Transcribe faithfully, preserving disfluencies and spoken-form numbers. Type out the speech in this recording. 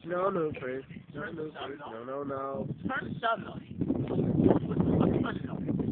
No, no, Chris. No, no, Chris. No, no, no. Turn the sun on.